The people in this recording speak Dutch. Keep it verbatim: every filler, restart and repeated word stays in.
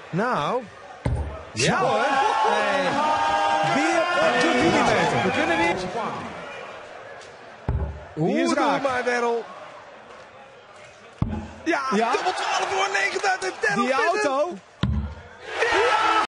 Nou. Ja hoor. Nee. Weer op de millimeter. We kunnen weer. Die is raak. Maar Darryl. Ja, Ja. dubbel twaalf voor negen. Dat heeft Darryl Die Fitton. auto. Ja!